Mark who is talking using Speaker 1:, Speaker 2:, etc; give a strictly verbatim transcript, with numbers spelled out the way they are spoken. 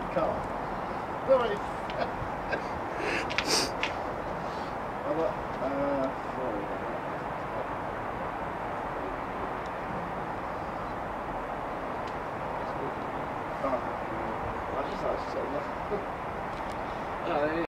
Speaker 1: car. No, it's... I'm like, uh, sorry. Oh, I just like to say that.